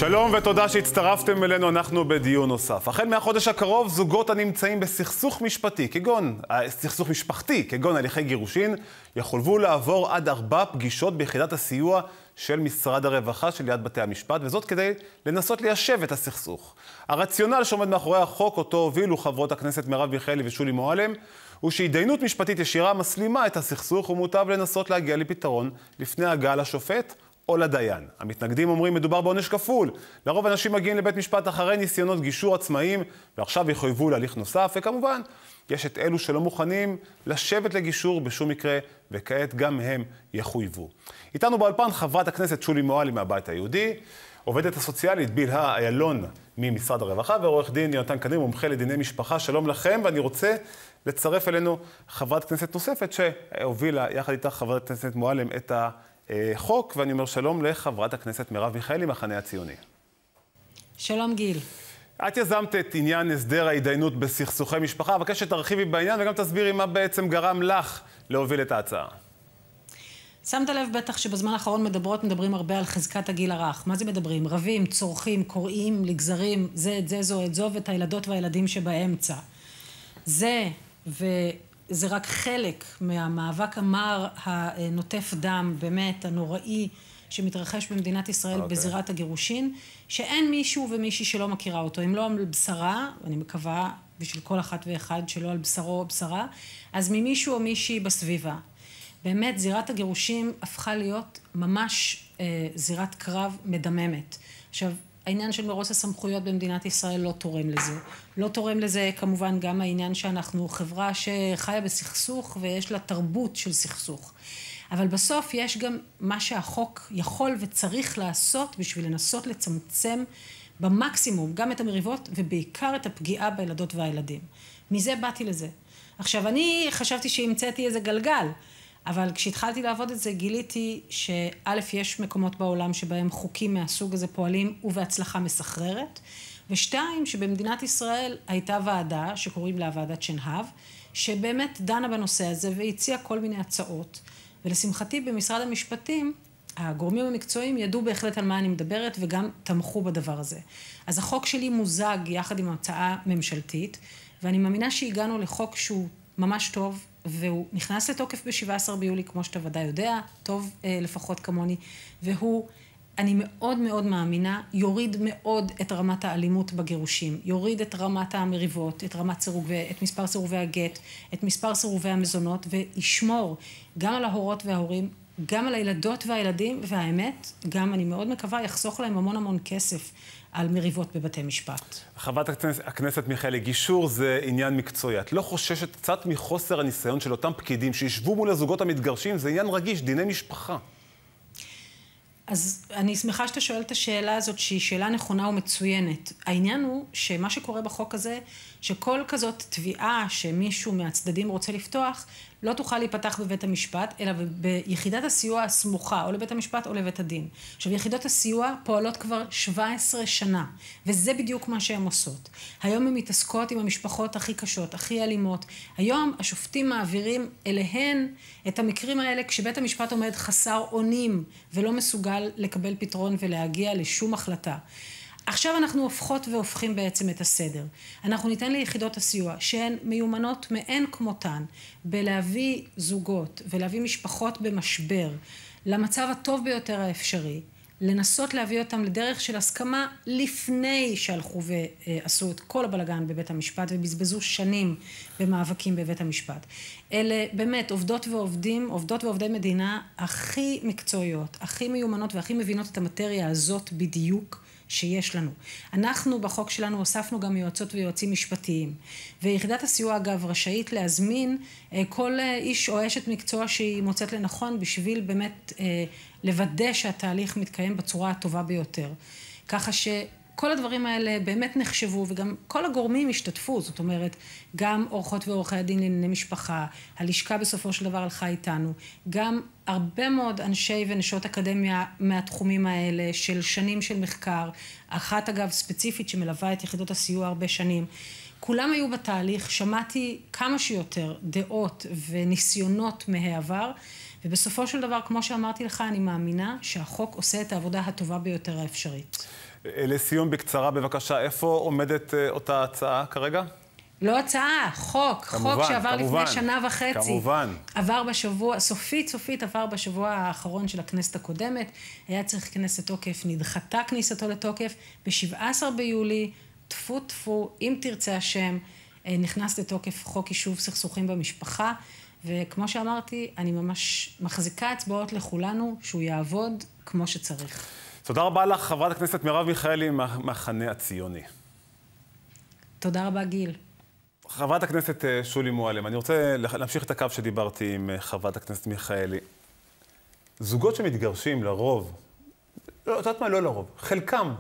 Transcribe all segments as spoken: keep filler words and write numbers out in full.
שלום ותודה שהצטרפתם אלינו, אנחנו בדיון נוסף. החל מהחודש הקרוב, זוגות הנמצאים בסכסוך משפטי, כגון, סכסוך משפחתי, כגון הליכי גירושין, יחולבו לעבור עד ארבע פגישות ביחידת הסיוע של משרד הרווחה של יד בתי המשפט, וזאת כדי לנסות ליישב את הסכסוך. הרציונל שעומד מאחורי החוק, אותו הובילו חברות הכנסת מרב מיכאלי ושולי מועלם, הוא שהתדיינות משפטית ישירה מסלימה את הסכסוך ומוטב לנסות להגיע לפתרון לפני הגעה לשופט או לדיין. המתנגדים אומרים מדובר בעונש כפול. לרוב אנשים מגיעים לבית משפט אחרי ניסיונות גישור עצמאיים, ועכשיו יחויבו להליך נוסף, וכמובן יש את אלו שלא מוכנים לשבת לגישור בשום מקרה, וכעת גם הם יחויבו. איתנו באולפן חברת הכנסת שולי מועלם מהבית היהודי, עובדת הסוציאלית בלהה איילון ממשרד הרווחה, ועורך דין יונתן קדרי, מומחה לדיני משפחה. שלום לכם, ואני רוצה לצרף אלינו חברת כנסת נוספת שהובילה יחד איתך חברת הכנסת מועלם את החוק, ואני אומר שלום לחברת הכנסת מרב מיכאלי מהמחנה הציוני. שלום גיל. את יזמת את עניין הסדר ההתדיינות בסכסוכי משפחה, אבקש שתרחיבי בעניין וגם תסבירי מה בעצם גרם לך להוביל את ההצעה. שמת לב בטח שבזמן האחרון מדברות, מדברים הרבה על חזקת הגיל הרך. מה זה מדברים? רבים, צורכים, קוראים, לגזרים, זה את זה, זו את זו, ואת הילדות והילדים שבאמצע. זה, וזה רק חלק מהמאבק המר הנוטף דם, באמת, הנוראי, שמתרחש במדינת ישראל okay. בזירת הגירושין, שאין מישהו ומישהי שלא מכירה אותו. אם לא על בשרה, אני מקווה בשביל כל אחת ואחד שלא על בשרו או בשרה, אז ממישהו או מישהי בסביבה. באמת זירת הגירושים הפכה להיות ממש אה, זירת קרב מדממת. עכשיו, העניין של מרוץ הסמכויות במדינת ישראל לא תורם לזה. לא תורם לזה כמובן גם העניין שאנחנו חברה שחיה בסכסוך ויש לה תרבות של סכסוך. אבל בסוף יש גם מה שהחוק יכול וצריך לעשות בשביל לנסות לצמצם במקסימום גם את המריבות ובעיקר את הפגיעה בילדות והילדים. מזה באתי לזה. עכשיו, אני חשבתי שהמצאתי איזה גלגל, אבל כשהתחלתי לעבוד את זה גיליתי שא' יש מקומות בעולם שבהם חוקים מהסוג הזה פועלים ובהצלחה מסחררת, ושתיים שבמדינת ישראל הייתה ועדה שקוראים לה ועדת שנהב, שבאמת דנה בנושא הזה והציעה כל מיני הצעות, ולשמחתי במשרד המשפטים הגורמים המקצועיים ידעו בהחלט על מה אני מדברת וגם תמכו בדבר הזה. אז החוק שלי מוזג יחד עם הצעה ממשלתית, ואני מאמינה שהגענו לחוק שהוא ממש טוב, והוא נכנס לתוקף ב-שבעה עשר ביולי, כמו שאתה ודאי יודע, טוב אה, לפחות כמוני, והוא, אני מאוד מאוד מאמינה, יוריד מאוד את רמת האלימות בגירושים, יוריד את רמת המריבות, את רמת סירובי, את מספר סירובי הגט, את מספר סירובי המזונות, וישמור גם על ההורות וההורים, גם על הילדות והילדים, והאמת, גם אני מאוד מקווה, יחסוך להם המון המון כסף על מריבות בבתי משפט. חברת הכנסת מיכאלי, גישור זה עניין מקצועי. את לא חוששת קצת מחוסר הניסיון של אותם פקידים שישבו מול הזוגות המתגרשים? זה עניין רגיש, דיני משפחה. אז אני שמחה שאתה שואל את השאלה הזאת, שהיא שאלה נכונה ומצוינת. העניין הוא שמה שקורה בחוק הזה, שכל כזאת תביעה שמישהו מהצדדים רוצה לפתוח, לא תוכל להיפתח בבית המשפט, אלא ביחידת הסיוע הסמוכה, או לבית המשפט או לבית הדין. עכשיו, יחידות הסיוע פועלות כבר שבע עשרה שנה, וזה בדיוק מה שהן עושות. היום הן מתעסקות עם המשפחות הכי קשות, הכי אלימות. היום השופטים מעבירים אליהן את המקרים האלה, כשבית המשפט עומד חסר אונים, ולא מסוגל לקבל פתרון ולהגיע לשום החלטה. עכשיו אנחנו הופכות והופכים בעצם את הסדר. אנחנו ניתן ליחידות הסיוע שהן מיומנות מאין כמותן בלהביא זוגות ולהביא משפחות במשבר למצב הטוב ביותר האפשרי, לנסות להביא אותם לדרך של הסכמה לפני שהלכו ועשו את כל הבלגן בבית המשפט ובזבזו שנים במאבקים בבית המשפט. אלה באמת עובדות ועובדים, עובדות ועובדי מדינה הכי מקצועיות, הכי מיומנות והכי מבינות את המטריה הזאת בדיוק שיש לנו. אנחנו בחוק שלנו הוספנו גם יועצות ויועצים משפטיים, ויחידת הסיוע אגב רשאית להזמין כל איש או אשת מקצוע שהיא מוצאת לנכון בשביל באמת לוודא שהתהליך מתקיים בצורה הטובה ביותר. ככה שכל הדברים האלה באמת נחשבו וגם כל הגורמים השתתפו, זאת אומרת גם עורכות ועורכי הדין לענייני משפחה, הלשכה בסופו של דבר הלכה איתנו, גם הרבה מאוד אנשי ונשות אקדמיה מהתחומים האלה של שנים של מחקר, אחת אגב ספציפית שמלווה את יחידות הסיוע הרבה שנים, כולם היו בתהליך, שמעתי כמה שיותר דעות וניסיונות מהעבר, ובסופו של דבר, כמו שאמרתי לך, אני מאמינה שהחוק עושה את העבודה הטובה ביותר האפשרית. לסיום בקצרה, בבקשה, איפה עומדת אותה הצעה כרגע? לא הצעה, חוק. כמובן, חוק שעבר כמובן, לפני שנה וחצי. כמובן. עבר בשבוע, סופית, סופית עבר בשבוע האחרון של הכנסת הקודמת. היה צריך להיכנס לתוקף, נדחתה כניסתו לתוקף. ב-שבעה עשר ביולי, טפו טפו, אם תרצה השם, נכנס לתוקף חוק יישוב סכסוכים במשפחה. וכמו שאמרתי, אני ממש מחזיקה אצבעות לכולנו שהוא יעבוד כמו שצריך. תודה רבה לך, חברת הכנסת מרב מיכאלי מהמחנה הציוני. תודה רבה, גיל. חברת הכנסת שולי מועלם, אני רוצה להמשיך את הקו שדיברתי עם חברת הכנסת מיכאלי. זוגות שמתגרשים לרוב, לא יודעת מה, לא לרוב, חלקם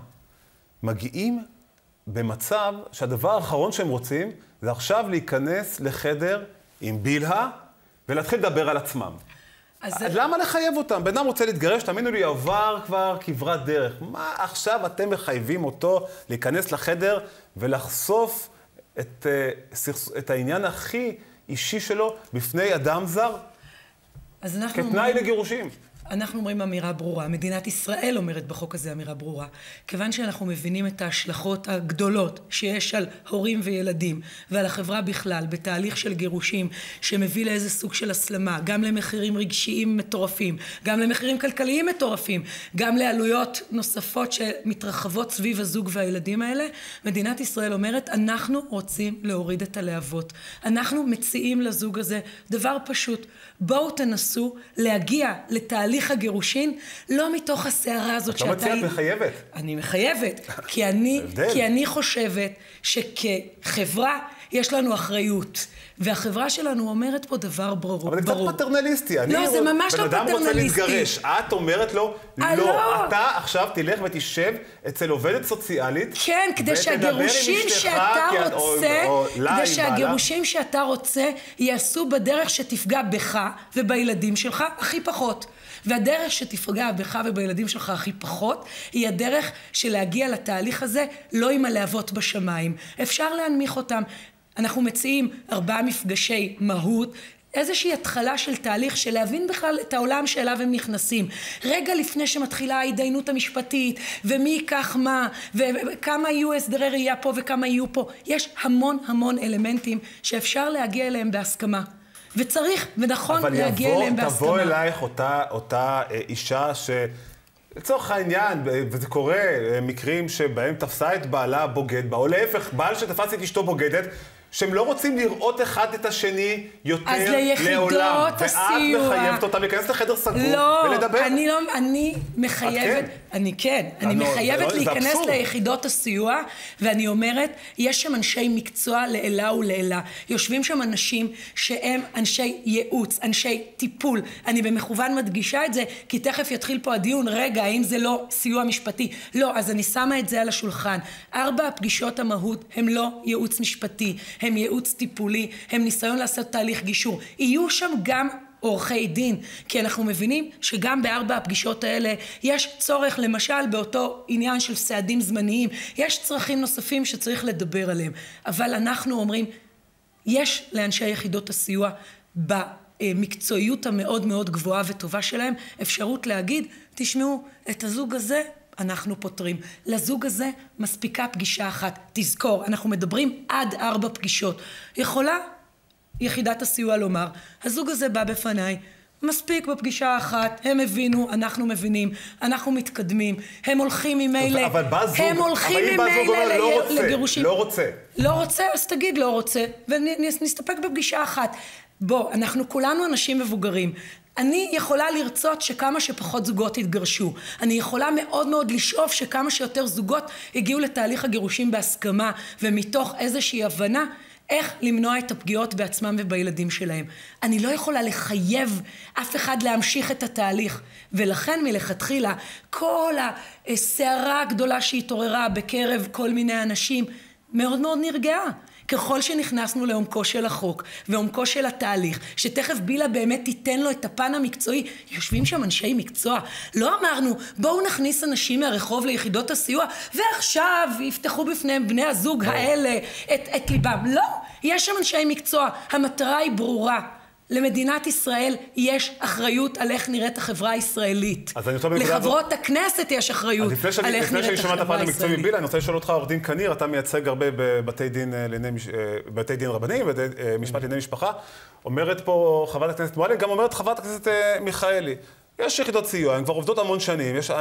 מגיעים במצב שהדבר האחרון שהם רוצים זה עכשיו להיכנס לחדר עם בילהה ולהתחיל לדבר על עצמם. אז למה לחייב אותם? בן אדם רוצה להתגרש, תאמינו לי, עבר כבר כברת דרך. מה עכשיו אתם מחייבים אותו להיכנס לחדר ולחשוף את, את העניין הכי אישי שלו בפני אדם זר? אז אנחנו כתנאי אומרים, לגירושים. אנחנו אומרים אמירה ברורה, מדינת ישראל אומרת בחוק הזה אמירה ברורה, כיוון שאנחנו מבינים את ההשלכות הגדולות שיש על הורים וילדים ועל החברה בכלל בתהליך של גירושים שמביא לאיזה סוג של הסלמה, גם למחירים רגשיים מטורפים, גם למחירים כלכליים מטורפים, גם לעלויות נוספות שמתרחבות סביב הזוג והילדים האלה. מדינת ישראל אומרת, אנחנו רוצים להוריד את הלהבות, אנחנו מציעים לזוג הזה דבר פשוט, בואו תנסו להגיע לתהליך הגירושין, לא מתוך הסערה הזאת שאתה... את לא מציעת מחייבת. אני מחייבת, כי אני, כי אני חושבת שכחברה יש לנו אחריות, והחברה שלנו אומרת פה דבר ברור. אבל זה קצת פטרנליסטי. לא, זה ממש לא פטרנליסטי. בן אדם רוצה להתגרש, את אומרת לו, לא, אתה עכשיו תלך ותשב אצל עובדת סוציאלית, כן, כדי שהגירושים שאתה רוצה, כדי שהגירושים שאתה רוצה, יעשו בדרך שתפגע בך ובילדים שלך הכי פחות. והדרך שתפגע בך ובילדים שלך הכי פחות, היא הדרך של להגיע לתהליך הזה, לא עם הלהבות בשמיים. אפשר להנמיך אותם. אנחנו מציעים ארבעה מפגשי מהות, איזושהי התחלה של תהליך של להבין בכלל את העולם שאליו הם נכנסים. רגע לפני שמתחילה ההתדיינות המשפטית, ומי ייקח מה, וכמה יהיו הסדרי ראייה פה וכמה יהיו פה. יש המון המון אלמנטים שאפשר להגיע אליהם בהסכמה. וצריך ונכון להגיע יבוא, אליהם בהסכמה. אבל יבוא אלייך אותה, אותה אישה ש... לצורך העניין, וזה קורה, מקרים שבהם תפסה את בעלה בוגד בה, או להפך, בעל שתפס את אשתו בוגדת, שהם לא רוצים לראות אחד את השני יותר לעולם. אז ליחידות הסיוע... ואת מחייבת אותם להיכנס לחדר סגור לא, ולדבר. לא, אני לא, אני מחייבת... כן? אני כן, אני לא, מחייבת זה, להיכנס זה ליחידות הסיוע, ואני אומרת, יש שם אנשי מקצוע לעילה ולעילה. יושבים שם אנשים שהם אנשי ייעוץ, אנשי טיפול. אני במכוון מדגישה את זה, כי תכף יתחיל פה הדיון, רגע, האם זה לא סיוע משפטי? לא, אז אני שמה את זה על השולחן. ארבע הפגישות המהות הם לא ייעוץ משפטי, הם ייעוץ טיפולי, הם ניסיון לעשות תהליך גישור. יהיו שם גם עורכי דין, כי אנחנו מבינים שגם בארבע הפגישות האלה יש צורך, למשל באותו עניין של סעדים זמניים, יש צרכים נוספים שצריך לדבר עליהם, אבל אנחנו אומרים, יש לאנשי יחידות הסיוע במקצועיות המאוד מאוד גבוהה וטובה שלהם, אפשרות להגיד, תשמעו, את הזוג הזה אנחנו פותרים. לזוג הזה מספיקה פגישה אחת. תזכור, אנחנו מדברים עד ארבע פגישות. יכולה יחידת הסיוע לומר, הזוג הזה בא בפניי, מספיק בפגישה אחת, הם הבינו, אנחנו מבינים, אנחנו מתקדמים, הם הולכים ממילא, אבל בא זוג, הם הולכים ממילא לא רוצה, לגירושים. לא רוצה. לא רוצה, אז תגיד לא רוצה, ונסתפק בפגישה אחת. בוא, אנחנו כולנו אנשים מבוגרים. אני יכולה לרצות שכמה שפחות זוגות יתגרשו. אני יכולה מאוד מאוד לשאוף שכמה שיותר זוגות יגיעו לתהליך הגירושים בהסכמה, ומתוך איזושהי הבנה, איך למנוע את הפגיעות בעצמם ובילדים שלהם. אני לא יכולה לחייב אף אחד להמשיך את התהליך, ולכן מלכתחילה כל הסערה הגדולה שהתעוררה בקרב כל מיני אנשים מאוד מאוד נרגעה. ככל שנכנסנו לעומקו של החוק ועומקו של התהליך, שתכף בילה באמת תיתן לו את הפן המקצועי, יושבים שם אנשי מקצוע. לא אמרנו, בואו נכניס אנשים מהרחוב ליחידות הסיוע, ועכשיו יפתחו בפניהם בני הזוג האלה את, את ליבם. לא, יש שם אנשי מקצוע. המטרה היא ברורה, למדינת ישראל יש אחריות על איך נראית החברה הישראלית. לחברות הכנסת יש אחריות על איך נראית החברה הישראלית. לפני שאני שומע את הפן המקצועי מבילה, אני רוצה לשאול אותך, עורך דין קניר, אתה מייצג הרבה בבתי דין, בתי דין רבניים, משפט לענייני משפחה. אומרת פה חברת הכנסת מועלם, גם אומרת חברת הכנסת מיכאלי. יש יחידות סיוע, הן כבר עובדות המון שנים, יש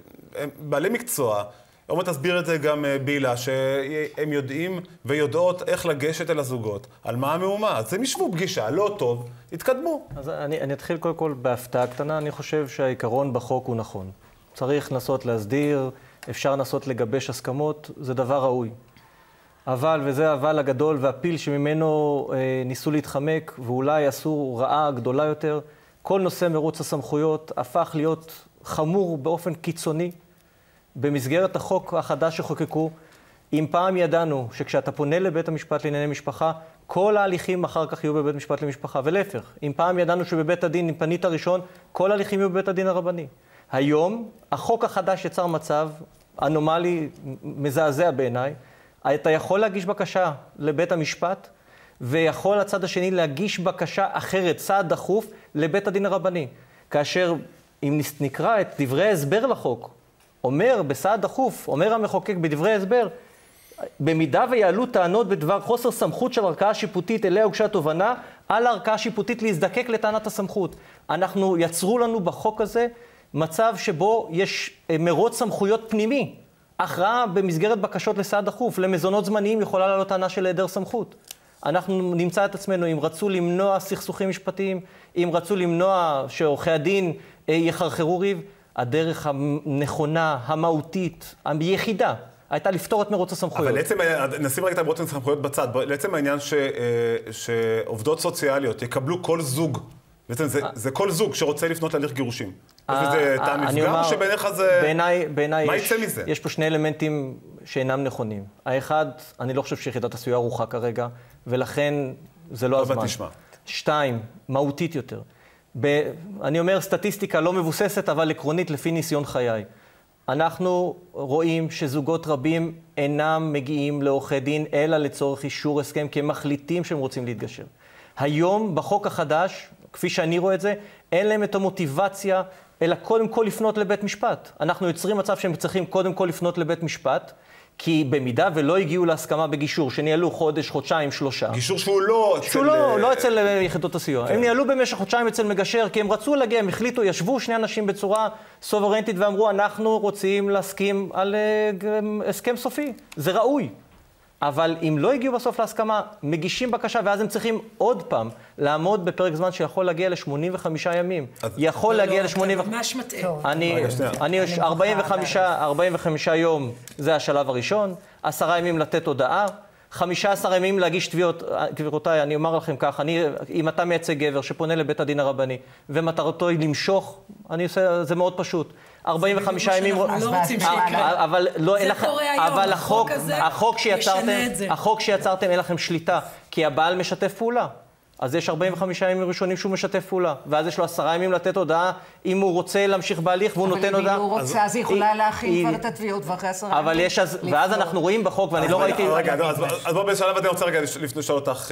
בעלי מקצוע. אומרת, תסביר את זה גם בילה, שהם יודעים ויודעות איך לגשת אל הזוגות, על מה המהומה. אז הם ישבו פגישה, לא טוב, התקדמו. אז אני, אני אתחיל קודם כל בהפתעה קטנה, אני חושב שהעיקרון בחוק הוא נכון. צריך לנסות להסדיר, אפשר לנסות לגבש הסכמות, זה דבר ראוי. אבל, וזה אבל הגדול והפיל שממנו אה, ניסו להתחמק, ואולי עשו רעה גדולה יותר, כל נושא מרוץ הסמכויות הפך להיות חמור באופן קיצוני, במסגרת החוק החדש שחוקקו. אם פעם ידענו שכשאתה פונה לבית המשפט לענייני משפחה, כל ההליכים אחר כך יהיו בבית משפט למשפחה, ולהפך. אם פעם ידענו שבבית הדין, אם פנית ראשון, כל ההליכים יהיו בבית הדין הרבני. היום, החוק החדש יצר מצב אנומלי, מזעזע בעיניי. אתה יכול להגיש בקשה לבית המשפט, ויכול הצד השני להגיש בקשה אחרת, צעד דחוף, לבית הדין הרבני. כאשר, אם נקרא את דברי ההסבר לחוק, אומר בסעד דחוף, אומר המחוקק בדברי הסבר, במידה ויעלו טענות בדבר חוסר סמכות של ערכאה שיפוטית אליה הוגשה תובענה, על הערכאה השיפוטית להזדקק לטענת הסמכות. אנחנו יצרו לנו בחוק הזה מצב שבו יש מרוץ סמכויות פנימי. הכרעה במסגרת בקשות לסעד דחוף, למזונות זמניים יכולה לעלות טענה של היעדר סמכות. אנחנו נמצא את עצמנו, אם רצו למנוע סכסוכים משפטיים, אם רצו למנוע שעורכי הדין יחרחרו ריב, הדרך הנכונה, המהותית, היחידה, הייתה לפתור את מרוץ הסמכויות. אבל לעצם, נשים רגע את מרוץ הסמכויות בצד, לעצם העניין ש, שעובדות סוציאליות יקבלו כל זוג, בעצם זה, זה כל זוג שרוצה לפנות להליך גירושים. יש בזה טעם מפגע, או שבעיניך זה... בעיניי, בעיניי מה יש, יצא מזה? יש פה שני אלמנטים שאינם נכונים. האחד, אני לא חושב שיחידת הסיוע ערוכה כרגע, ולכן זה לא הזמן. תשמע. שתיים, מהותית יותר. ב, אני אומר סטטיסטיקה לא מבוססת, אבל עקרונית לפי ניסיון חיי. אנחנו רואים שזוגות רבים אינם מגיעים לעורכי דין, אלא לצורך אישור הסכם, כי הם מחליטים שהם רוצים להתגשר. היום, בחוק החדש, כפי שאני רואה את זה, אין להם את המוטיבציה, אלא קודם כל לפנות לבית משפט. אנחנו יוצרים מצב שהם צריכים קודם כל לפנות לבית משפט, כי במידה ולא הגיעו להסכמה בגישור, שניהלו חודש, חודשיים, שלושה. גישור שהוא לא אצל... שהוא לא, לא אצל יחידות הסיוע. כן. הם ניהלו במשך חודשיים אצל מגשר, כי הם רצו להגיע, הם החליטו, ישבו שני אנשים בצורה סוברנטית ואמרו, אנחנו רוצים להסכים על uh, הסכם סופי. זה ראוי. אבל אם לא הגיעו בסוף להסכמה, מגישים בקשה, ואז הם צריכים עוד פעם לעמוד בפרק זמן שיכול להגיע ל-שמונים וחמישה ימים. יכול להגיע ל-שמונים וחמישה... ממש מטעה. אני, אני, ארבעים וחמישה יום, זה השלב הראשון. עשרה ימים לתת הודעה. חמישה עשר ימים להגיש תביעות. גבירותיי, אני אומר לכם כך, אני, אם אתה מייצג גבר שפונה לבית הדין הרבני, ומטרתו היא למשוך, אני עושה, זה מאוד פשוט. ארבעים וחמישה ימים... אנחנו לא רוצים שיקרה. אבל לא, זה קורה היום. אבל החוק, החוק שיצרתם, משנה את זה. החוק שיצרתם אין לכם שליטה, כי הבעל משתף פעולה. אז יש ארבעים וחמישה ימים ראשונים שהוא משתף פעולה, ואז יש לו עשרה ימים לתת הודעה אם הוא רוצה להמשיך בהליך והוא נותן הודעה. אבל אם הוא רוצה, אז היא יכולה להכין כבר את התביעות ואחרי עשרה ימים. אבל יש, ואז אנחנו רואים בחוק, ואני לא ראיתי... רגע, אז בואו בשלב אני רוצה רגע לשאול אותך,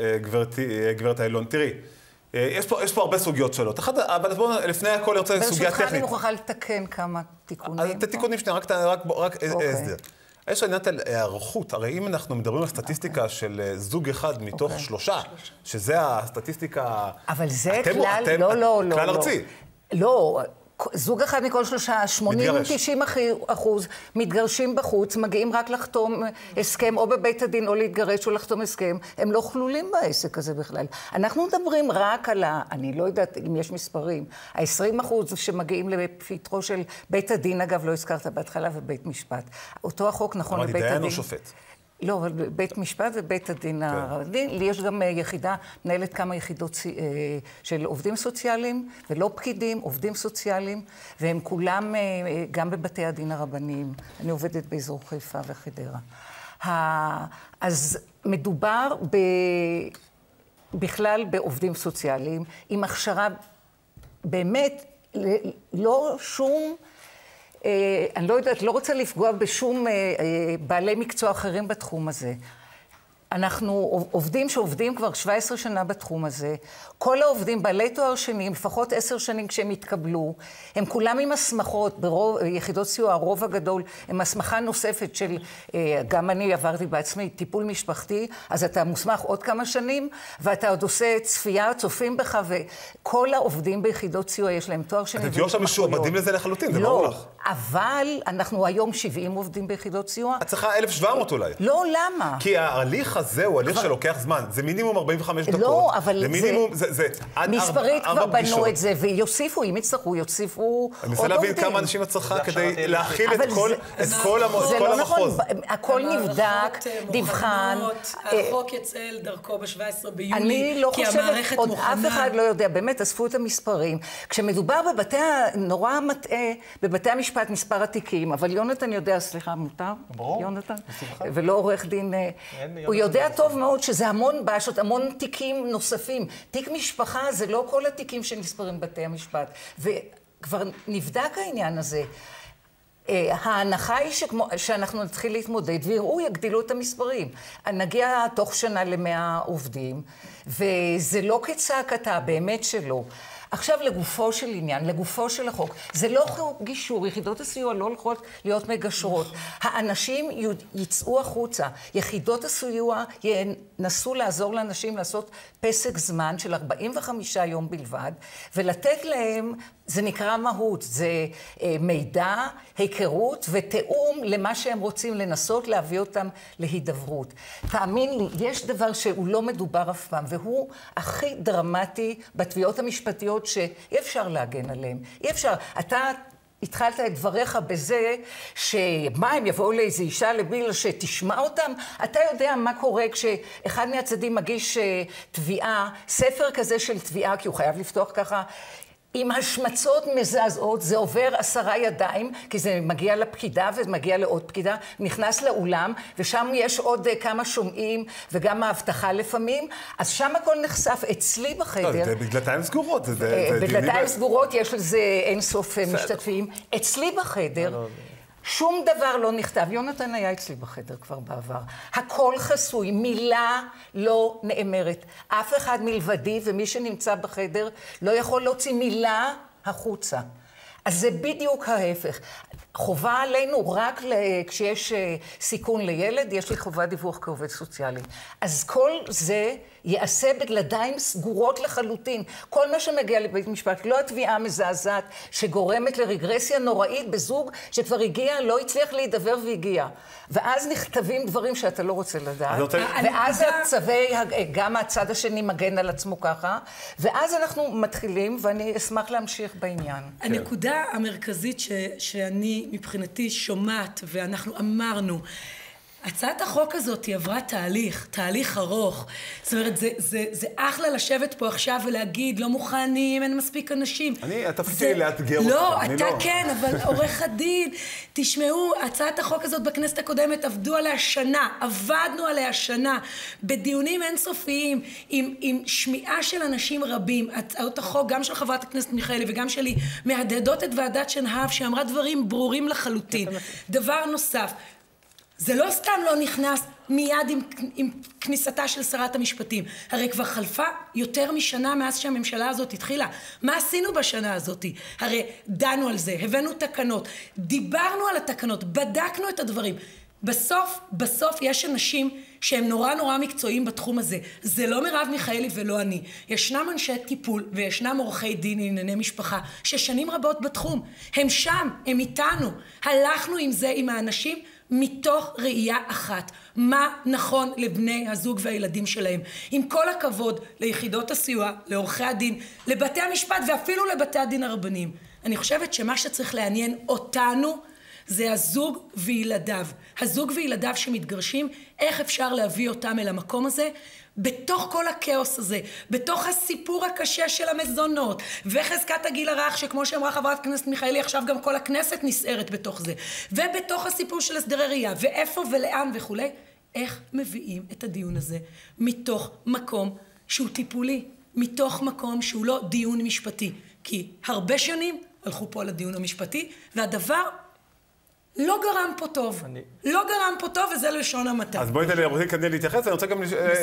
גברת איילון, תראי, יש פה הרבה סוגיות שאלות. אבל בואו לפני הכל אני רוצה סוגיה טכנית. ברשותך אני מוכרחה לתקן כמה תיקונים. את התיקונים שנייה, רק הסדר. יש עניינת על הערכות, הרי אם אנחנו מדברים על סטטיסטיקה של זוג אחד מתוך okay. שלושה, שזה הסטטיסטיקה... אבל זה אתם, כלל, אתם, לא, לא, לא. כלל ארצי. לא, זוג אחד מכל שלושה, שמונים תשעים אחוז מתגרשים בחוץ, מגיעים רק לחתום הסכם, או בבית הדין, או להתגרש, או לחתום הסכם. הם לא כלולים בעסק הזה בכלל. אנחנו מדברים רק על ה... אני לא יודעת אם יש מספרים. ה-עשרים אחוז שמגיעים לפתחו של בית הדין, אגב, לא הזכרת בהתחלה, ובית משפט. אותו החוק נכון לבית הדין. אמרתי, דיין או שופט? לא, אבל בית משפט ובית הדין הרבני, לי יש גם יחידה, מנהלת כמה יחידות של עובדים סוציאליים, ולא פקידים, עובדים סוציאליים, והם כולם גם בבתי הדין הרבניים. אני עובדת באזור חיפה וחדרה. אז מדובר בכלל בעובדים סוציאליים, עם הכשרה באמת לא שום... אני לא יודעת, לא רוצה לפגוע בשום בעלי מקצוע אחרים בתחום הזה. אנחנו עובדים שעובדים כבר שבע עשרה שנה בתחום הזה. כל העובדים בעלי תואר שני, לפחות עשר שנים כשהם התקבלו, הם כולם עם הסמכות, ברוב, יחידות סיוע, הרוב הגדול, הם הסמכה נוספת של, גם אני עברתי בעצמי, טיפול משפחתי, אז אתה מוסמך עוד כמה שנים, ואתה עוד עושה צפייה, צופים בך, וכל העובדים ביחידות סיוע יש להם תואר שני. אתם תהיו עכשיו משועבדים לזה לחלוטין, זה ברור לך. לא, אבל אנחנו היום שבעים עובדים ביחידות סיוע. את צריכה אלף שבע מאות אולי. לא, למה? כי ההליך הזה הוא הליך שלוקח זמן. זה מינימום ארבעים וחמש דקות. לא, אבל זה... מינימום, זה, זה עד מספרית ארבע, כבר ארבע בנו את זה, ויוסיפו, אם יצטרכו, יוסיפו עוד עובדים. אני מנסה להבין כמה אנשים את צריכה כדי להכיל את כל, את כל המחוז. זה לא נכון, הכל נבדק, נבחן. החוק יצא אל דרכו ב-שבעה עשר ביולי, אני לא חושבת, עוד אף אחד לא יודע, באמת אספו את המספרים. כשמדובר בבתי, נורא מטעה, בבתי המשפט מספר התיקים, אבל יונתן יודע, סליחה, מותר? ברור. יונתן? ולא עורך דין, הוא יודע טוב מאוד שזה המון בעשות, המון תיקים נוספים. תיק משפחה זה לא כל התיקים שנספרים בבתי המשפט. וכבר נבדק העניין הזה. ההנחה היא שכמו, שאנחנו נתחיל להתמודד, ויראו, יגדילו את המספרים. נגיע תוך שנה למאה עובדים, וזה לא כצעקתה, באמת שלא. עכשיו לגופו של עניין, לגופו של החוק, זה לא גישור, יחידות הסיוע לא הולכות להיות מגשרות. האנשים יצאו החוצה, יחידות הסיוע ינסו לעזור לאנשים לעשות פסק זמן של ארבעים וחמישה יום בלבד, ולתת להם, זה נקרא מהות, זה מידע, היכרות ותאום למה שהם רוצים לנסות להביא אותם להידברות. תאמין לי, יש דבר שהוא לא מדובר אף פעם, והוא הכי דרמטי בתביעות המשפטיות שאי אפשר להגן עליהם. אי אפשר. אתה התחלת את דבריך בזה שמה, הם יבואו לאיזו אישה לביל שתשמע אותם? אתה יודע מה קורה כשאחד מהצדדים מגיש תביעה, ספר כזה של תביעה, כי הוא חייב לפתוח ככה, עם השמצות מזעזעות, זה עובר עשרה ידיים, כי זה מגיע לפקידה ומגיע לעוד פקידה, נכנס לאולם, ושם יש עוד כמה שומעים, וגם ההבטחה לפעמים, אז שם הכל נחשף אצלי בחדר. לא, זה בדלתיים סגורות. בדלתיים סגורות יש לזה אין סוף משתתפים. אצלי בחדר, שום דבר לא נכתב. יונתן היה אצלי בחדר כבר בעבר. הכל חסוי, מילה לא נאמרת. אף אחד מלבדי ומי שנמצא בחדר לא יכול להוציא מילה החוצה. אז זה בדיוק ההפך. חובה עלינו רק כשיש סיכון לילד, יש לי חובה דיווח כעובד סוציאלי. אז כל זה יעשה בדלתיים סגורות לחלוטין. כל מה שמגיע לבית משפט, לא התביעה המזעזעת שגורמת לרגרסיה נוראית בזוג שכבר הגיע, לא הצליח להידבר והגיע. ואז נכתבים דברים שאתה לא רוצה לדעת. ואז הצווי, גם הצד השני מגן על עצמו ככה, ואז אנחנו מתחילים, ואני אשמח להמשיך בעניין. הנקודה המרכזית ש, שאני מבחינתי שומעת, ואנחנו אמרנו, הצעת החוק הזאת היא עברה תהליך, תהליך ארוך. זאת אומרת, זה, זה, זה אחלה לשבת פה עכשיו ולהגיד, לא מוכנים, אין מספיק אנשים. אני, התפקיד שלי לאתגר אותך. לא, אתה כן, אבל עורך הדין, תשמעו, הצעת החוק הזאת בכנסת הקודמת עבדו עליה שנה, עבדנו עליה שנה, בדיונים אינסופיים, עם, עם שמיעה של אנשים רבים. הצעות החוק, גם של חברת הכנסת מיכאלי וגם שלי, מהדהדות את ועדת שנהב, שאמרה דברים ברורים לחלוטין. דבר נוסף, זה לא סתם לא נכנס מיד עם, עם כניסתה של שרת המשפטים. הרי כבר חלפה יותר משנה מאז שהממשלה הזאת התחילה. מה עשינו בשנה הזאת? הרי דנו על זה, הבאנו תקנות, דיברנו על התקנות, בדקנו את הדברים. בסוף, בסוף יש אנשים שהם נורא נורא מקצועיים בתחום הזה. זה לא מרב מיכאלי ולא אני. ישנם אנשי טיפול וישנם עורכי דין לענייני משפחה ששנים רבות בתחום. הם שם, הם איתנו. הלכנו עם זה, עם האנשים, מתוך ראייה אחת, מה נכון לבני הזוג והילדים שלהם. עם כל הכבוד ליחידות הסיוע, לעורכי הדין, לבתי המשפט ואפילו לבתי הדין הרבניים. אני חושבת שמה שצריך לעניין אותנו זה הזוג וילדיו. הזוג וילדיו שמתגרשים, איך אפשר להביא אותם אל המקום הזה? בתוך כל הכאוס הזה, בתוך הסיפור הקשה של המזונות, וחזקת הגיל הרך, שכמו שאמרה חברת הכנסת מיכאלי, עכשיו גם כל הכנסת נסערת בתוך זה, ובתוך הסיפור של הסדרי ראייה, ואיפה ולאן וכו', איך מביאים את הדיון הזה מתוך מקום שהוא טיפולי, מתוך מקום שהוא לא דיון משפטי, כי הרבה שנים הלכו פה על הדיון המשפטי, והדבר לא גרם פה טוב. אני... לא גרם פה טוב, וזה לשון המעטה. אז בואי ניתן לי, רוצים כדי להתייחס, אני רוצה גם,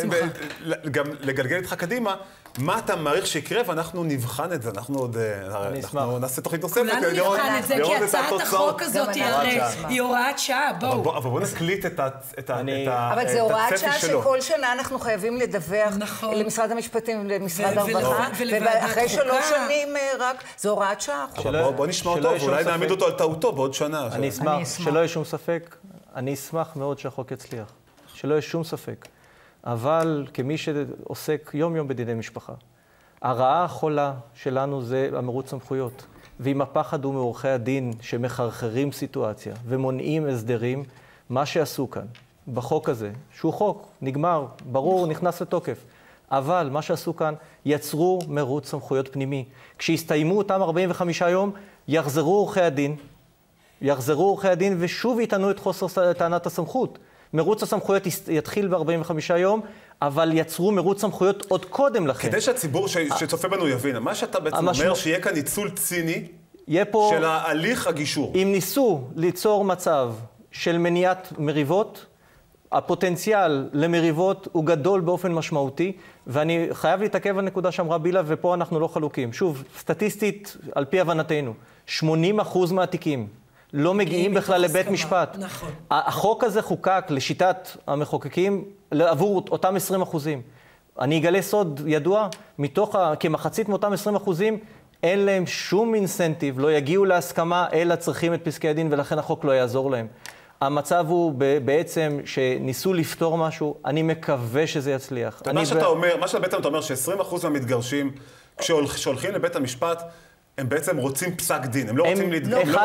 גם לגלגל איתך קדימה, מה אתה מעריך שיקרה, ואנחנו נבחן את זה, אנחנו עוד אנחנו נעשה תוכנית נוספת. כולנו נבחן את זה, כי הצעת החוק הזאת היא הוראת שעה, בואו. אבל בואו נקליט את הצפי שלו. אבל זה הוראת שעה שכל שנה אנחנו חייבים לדווח למשרד המשפטים ולמשרד הרווחה, ואחרי שלוש שנים רק, זה הוראת שעה. בואו נשמע אותו, ואולי נעמיד אותו על טעותו בעוד שנה. אני אשמח, שלא יהיה שום ספק, אני אשמח מאוד שהחוק יצליח. שלא יהיה שום ספק. אבל כמי שעוסק יום-יום בדיני משפחה, הרעה החולה שלנו זה המרוץ סמכויות. ואם הפחד הוא מעורכי הדין שמחרחרים סיטואציה ומונעים הסדרים, מה שעשו כאן, בחוק הזה, שהוא חוק, נגמר, ברור, נכנס לתוקף. אבל מה שעשו כאן, יצרו מרוץ סמכויות פנימי. כשיסתיימו אותם ארבעים וחמישה יום, יחזרו עורכי הדין, יחזרו עורכי הדין ושוב יטענו את חוסר טענת הסמכות. מרוץ הסמכויות יתחיל ב-ארבעים וחמישה יום, אבל יצרו מרוץ סמכויות עוד קודם לכן. כדי שהציבור שצופה בנו יבין, מה שאתה בעצם אומר, שיהיה כאן ניצול ציני של ההליך הגישור. אם ניסו ליצור מצב של מניעת מריבות, הפוטנציאל למריבות הוא גדול באופן משמעותי, ואני חייב להתעכב על נקודה שאמרה בילה, ופה אנחנו לא חלוקים. שוב, סטטיסטית, על פי הבנתנו, שמונים אחוז מהתיקים לא מגיעים בכלל לבית משפט. נכון. החוק הזה חוקק לשיטת המחוקקים עבור אותם עשרים אחוזים. אני אגלה סוד ידוע, מתוך כמחצית מאותם עשרים אחוזים, אין להם שום אינסנטיב, לא יגיעו להסכמה, אלא צריכים את פסקי הדין, ולכן החוק לא יעזור להם. המצב הוא בעצם שניסו לפתור משהו, אני מקווה שזה יצליח. מה שאתה אומר, מה שבעצם אתה אומר, ש-עשרים אחוז מהמתגרשים, כשהולכים לבית המשפט, הם בעצם רוצים פסק דין, הם לא רוצים...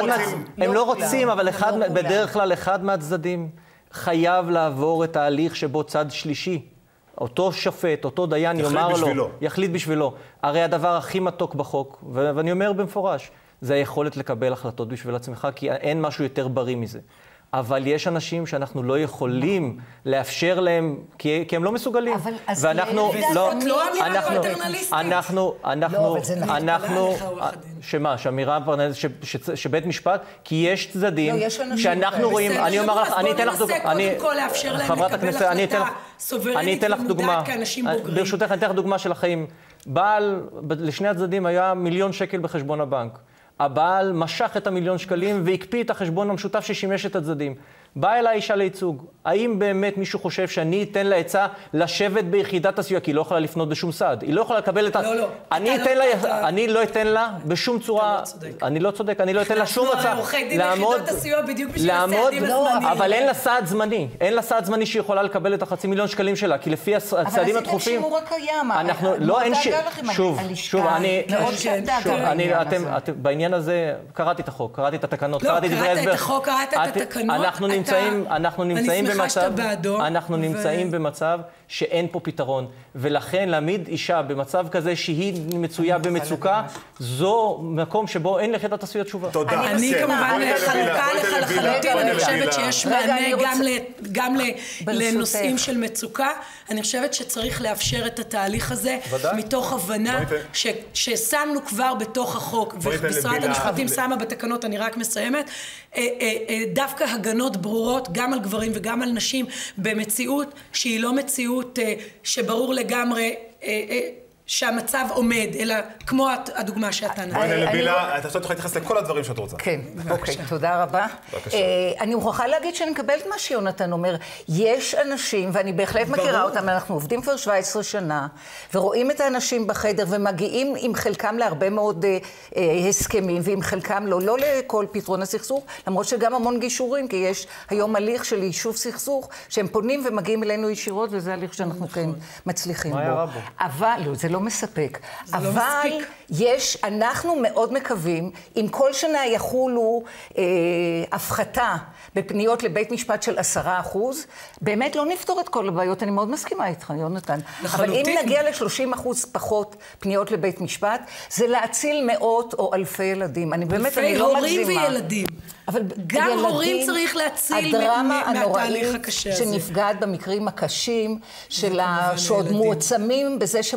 הם לא רוצים, אבל בדרך כלל אחד מהצדדים חייב לעבור את ההליך שבו צד שלישי. אותו שופט, אותו דיין יאמר לו, יחליט בשבילו. הרי הדבר הכי מתוק בחוק, ואני אומר במפורש, זה היכולת לקבל החלטות בשביל עצמך, כי אין משהו יותר בריא מזה. אבל יש אנשים שאנחנו לא יכולים לאפשר להם, כי, כי הם לא מסוגלים. אבל אז ואנחנו, לא, לא, לא אמירה אנחנו, פטרנליסטית. אנחנו, אנחנו, לא, אבל זה נכון. אנחנו, שמה, שאמירה פטרנליסטית, שבית משפט, כי יש צדדים, לא, יש אנשים שאנחנו רואים, אני אומר לך, אני אתן לך דוגמה, אני, קודם כל לאפשר להם לקבל החלטה סוברנית ומודעת כאנשים בוגרים. ברשותך, אני אתן לך דוגמה של החיים. בעל, לשני הצדדים היה מיליון שקל בחשבון הבנק. הבעל משך את המיליון שקלים והקפיא את החשבון המשותף ששימש את הצדדים. באה אליי אישה לייצוג. האם באמת מישהו חושב שאני אתן לה עצה לשבת ביחידת הסיוע? כי היא לא יכולה לפנות בשום סעד. היא לא יכולה לקבל את ה... לא, לא. אני אתן לה, אני לא אתן לה בשום צורה... אני לא צודק, אני לא אתן לה שום הצעה. עורכי דין ליחידות הסיוע בדיוק בשביל הסעדים הזמניים. אבל אין לה סעד זמני. אין לה סעד זמני שהיא יכולה לקבל את החצי מיליון שקלים שלה, כי לפי הצעדים הדחופים... אבל עשיתם שימור הקיים. אנחנו... לא, אין ש... שוב, שוב, אני... בעניין הזה, קראתי את החוק, קראתי את התקנות, קראתי את קראת את החוק, קראת את התקנות, אנחנו נמצאים, אנחנו נמצאים במצב, בעדו, אנחנו נמצאים ו... במצב שאין פה פתרון, ולכן להעמיד אישה במצב כזה שהיא מצויה במצוקה, זו מקום שבו אין ליחידת הסיוע תשובה. תודה. אני כמובן חלוקה לך לחלוטין, אני חושבת שיש מענה גם לנושאים של מצוקה. אני חושבת שצריך לאפשר את התהליך הזה, מתוך הבנה ששמנו כבר בתוך החוק, ומשרד המשפטים שמה בתקנות, אני רק מסיימת, דווקא הגנות ברורות, גם על גברים וגם על נשים, במציאות שהיא לא מציאות שברור לגמרי שהמצב עומד, אלא כמו הדוגמה שאתה נתת. בואי לבילה, אתה תוכל להתייחס לכל הדברים שאת רוצה. כן, אוקיי, תודה רבה. אני מוכרחה להגיד שאני מקבלת מה שיונתן אומר. יש אנשים, ואני בהחלט מכירה אותם, אנחנו עובדים כבר שבע עשרה שנה, ורואים את האנשים בחדר, ומגיעים עם חלקם להרבה מאוד הסכמים, ועם חלקם לא, לא לכל פתרון הסכסוך, למרות שגם המון גישורים, כי יש היום הליך של יישוב סכסוך, שהם פונים ומגיעים אלינו ישירות, וזה הליך שאנחנו כן מצליחים בו. מה היה בו? אבל, לא, זה לא מספק. אבל יש, אנחנו מאוד מקווים, אם כל שנה יחולו אה, הפחתה בפניות לבית משפט של עשרה אחוז, באמת לא נפתור את כל הבעיות, אני מאוד מסכימה איתך, יונתן. אבל אם נגיע ל-שלושים אחוז פחות פניות לבית משפט, זה להציל מאות או אלפי ילדים. אני באמת, אני לא מגזימה. הורים וילדים. אבל גם ילדים, הורים צריך להציל מהתהליך הקשה הזה. שנפגעת במקרים הקשים, שלה, שעוד מועצמים בזה שהם הולכים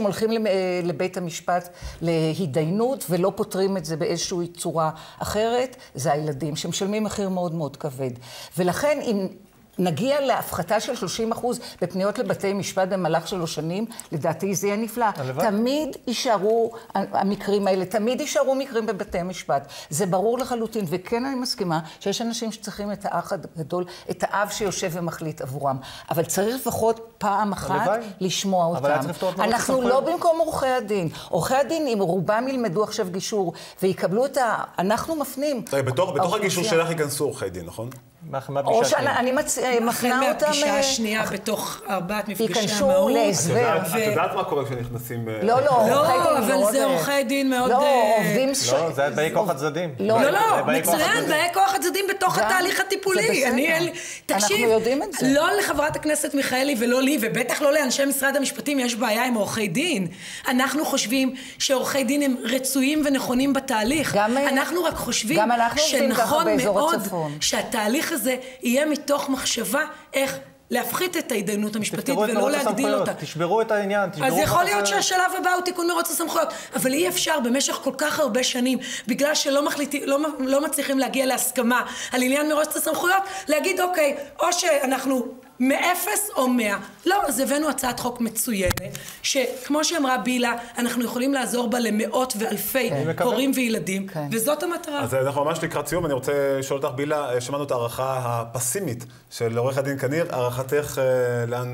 לבית המשפט להידיינות ולא פותרים את זה באיזושהי צורה אחרת, זה הילדים שמשלמים מחיר מאוד מאוד כבד. ולכן אם נגיע להפחתה של שלושים אחוז בפניות לבתי משפט במהלך שלוש שנים, לדעתי זה יהיה נפלא. הלוואי. תמיד יישארו המקרים האלה, תמיד יישארו מקרים בבתי משפט. זה ברור לחלוטין, וכן אני מסכימה שיש אנשים שצריכים את האח הגדול, את האב שיושב ומחליט עבורם. אבל צריך לפחות פעם אחת הלוואי. לשמוע אותם. אנחנו לא במקום עורכי הדין. עורכי הדין, אם רובם ילמדו עכשיו גישור ויקבלו את ה... אנחנו מפנים. בתוך הגישור שלך ייכנסו עורכי דין, נכון? או שאני מפנה אותם... מהפגישה השנייה בתוך ארבעת מפגשי המהות. ייכנסו להסבר. את יודעת מה קורה כשנכנסים... לא, לא, לא, אבל זה עורכי דין מאוד... לא, עובדים... לא, זה באי כוח הצדדים. לא, לא, מצוין, באי כוח הצדדים בתוך התהליך הטיפולי. אנחנו יודעים את זה. לא לחברת הכנסת מיכאלי ולא לי, ובטח לא לאנשי משרד המשפטים, יש בעיה עם עורכי דין. אנחנו חושבים שעורכי דין הם רצויים ונכונים בתהליך. אנחנו רק חושבים שנכון מאוד שהתהליך הזה יהיה מתוך מחשבה איך להפחית את ההתדיינות המשפטית ולא להגדיל אותה. תשברו את העניין, תשברו... אז יכול להיות שהשלב הבא הוא תיקון מרוץ הסמכויות, אבל אי אפשר במשך כל כך הרבה שנים, בגלל שלא מחליטים, לא, לא מצליחים להגיע להסכמה על עניין מרוץ הסמכויות, להגיד אוקיי, או שאנחנו מאפס או מאה. לא, אז הבאנו הצעת חוק מצוינת, שכמו שאמרה בילה, אנחנו יכולים לעזור בה למאות ואלפי הורים וילדים, וזאת המטרה. אז אנחנו ממש לקראת סיום, אני רוצה לשאול אותך, בילה, שמענו את הערכה הפסימית של עורך הדין כניר, הערכתך לאן...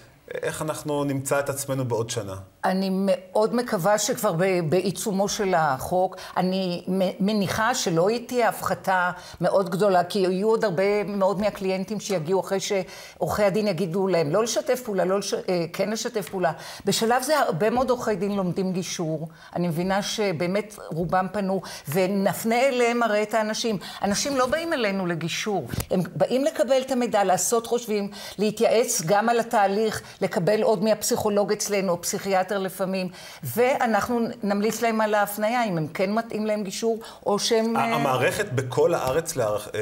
איך אנחנו נמצא את עצמנו בעוד שנה? אני מאוד מקווה שכבר בעיצומו של החוק, אני מניחה שלא תהיה הפחתה מאוד גדולה, כי יהיו עוד הרבה מאוד מהקליינטים שיגיעו אחרי שעורכי הדין יגידו להם לא לשתף פעולה, לא לש... כן לשתף פעולה. בשלב זה הרבה מאוד עורכי דין לומדים גישור. אני מבינה שבאמת רובם פנו, ונפנה אליהם הרי את האנשים. אנשים לא באים אלינו לגישור, הם באים לקבל את המידע, לעשות חושבים, להתייעץ גם על התהליך, לקבל עוד מהפסיכולוג אצלנו, או פסיכיאטר לפעמים, ואנחנו נמליץ להם על ההפניה, אם הם כן מתאים להם גישור, או שהם... המערכת בכל הארץ,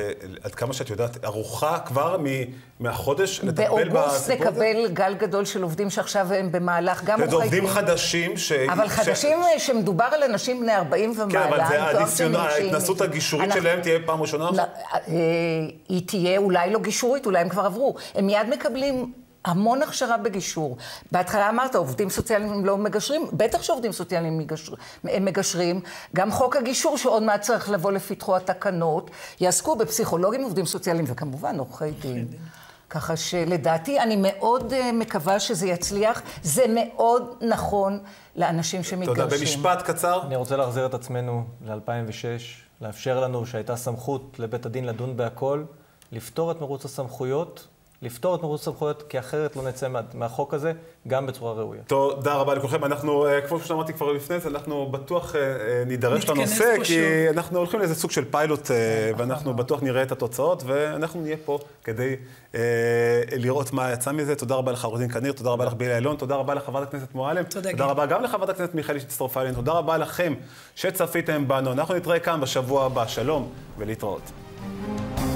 עד כמה שאת יודעת, ערוכה כבר מהחודש לטפל בסיפור הזה? באוגוסט נקבל גל גדול של עובדים שעכשיו הם במהלך, גם עורכי דין. עובדים חדשים ש... אבל חדשים שמדובר על אנשים בני ארבעים ומעלה. כן, אבל זה הניסיון, ההתנסות הגישורית שלהם תהיה פעם ראשונה? היא תהיה אולי לא גישורית, אולי הם כבר עברו. הם מיד מקבלים... המון הכשרה בגישור. בהתחלה אמרת, עובדים סוציאליים לא מגשרים, בטח שעובדים סוציאליים מגשר, הם מגשרים. גם חוק הגישור, שעוד מעט צריך לבוא לפתחו התקנות, יעסקו בפסיכולוגים עובדים סוציאליים, וכמובן עורכי דין. ככה שלדעתי, אני מאוד מקווה שזה יצליח. זה מאוד נכון לאנשים שמתגרשים. תודה. במשפט קצר. אני רוצה להחזיר את עצמנו ל-אלפיים ושש, לאפשר לנו שהייתה סמכות לבית הדין לדון בהכל, לפתור את מרוץ הסמכויות, לפתור את מרוץ הסמכויות, כי אחרת לא נצא מה, מהחוק הזה, גם בצורה ראויה. תודה רבה לכולכם. אנחנו, כמו שאמרתי כבר לפני זה, אנחנו בטוח נידרש לנושא, כי אנחנו הולכים לאיזה סוג של פיילוט, ואנחנו בטוח נראה את התוצאות, ואנחנו נהיה פה כדי לראות מה יצא מזה. תודה רבה לך, עורך דין כניר, תודה רבה לך בילה אילון, תודה רבה לחברת הכנסת מועלם, תודה רבה גם לחברת הכנסת מיכאלי שהצטרפה אלינו, תודה רבה לכם שצפיתם בנו. אנחנו נתראה כאן בשבוע הבא. שלום ולהתראות.